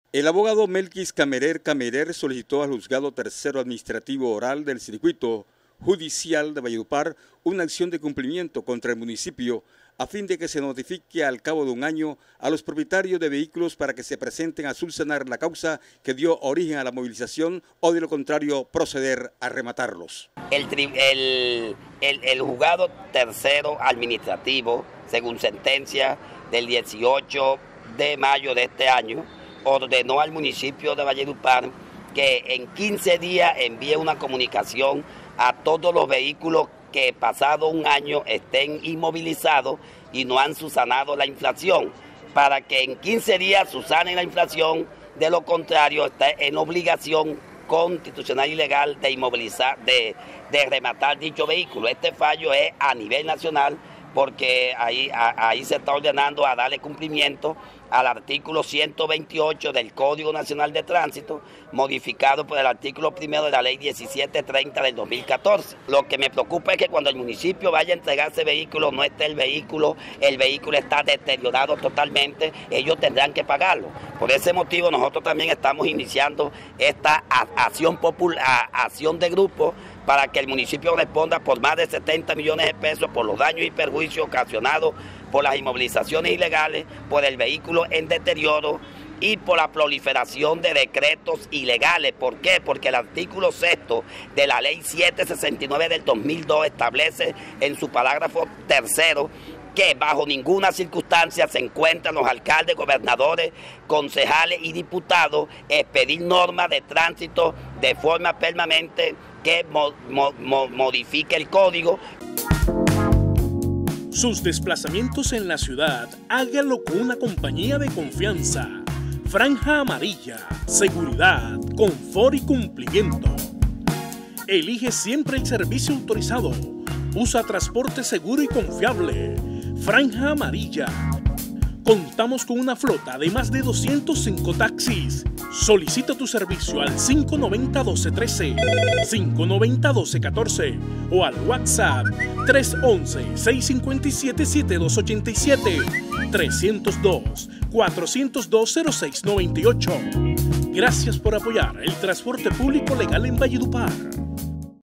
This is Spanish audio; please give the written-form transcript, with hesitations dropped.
El abogado Melquis Camerer solicitó al Juzgado Tercero Administrativo Oral del Circuito Judicial de Valledupar una acción de cumplimiento contra el municipio a fin de que se notifique al cabo de un año a los propietarios de vehículos para que se presenten a subsanar la causa que dio origen a la movilización o de lo contrario proceder a rematarlos. El Juzgado Tercero Administrativo, según sentencia del 18 de mayo de este año, ordenó al municipio de Valledupar que en 15 días envíe una comunicación a todos los vehículos que pasado un año estén inmovilizados y no han subsanado la infracción, para que en 15 días subsanen la infracción, de lo contrario está en obligación constitucional y legal de inmovilizar, de rematar dicho vehículo. Este fallo es a nivel nacional porque ahí se está ordenando a darle cumplimiento al artículo 128 del Código Nacional de Tránsito, modificado por el artículo 1 de la Ley 1730 del 2014. Lo que me preocupa es que cuando el municipio vaya a entregar ese vehículo, no esté el vehículo está deteriorado totalmente, ellos tendrán que pagarlo. Por ese motivo nosotros también estamos iniciando esta acción de grupo para que el municipio responda por más de 70 millones de pesos por los daños y perjuicios ocasionados por las inmovilizaciones ilegales, por el vehículo en deterioro y por la proliferación de decretos ilegales. ¿Por qué? Porque el artículo 6 de la Ley 769 del 2002 establece en su parágrafo 3 que bajo ninguna circunstancia se encuentran los alcaldes, gobernadores, concejales y diputados expedir normas de tránsito de forma permanente que modifique el código. Sus desplazamientos en la ciudad, hágalo con una compañía de confianza. Franja Amarilla, seguridad, confort y cumplimiento. Elige siempre el servicio autorizado. Usa transporte seguro y confiable. Franja Amarilla. Contamos con una flota de más de 205 taxis. Solicita tu servicio al 590-1213, 590-1214 o al WhatsApp 311-657-7287, 302-402-0698. Gracias por apoyar el transporte público legal en Valledupar.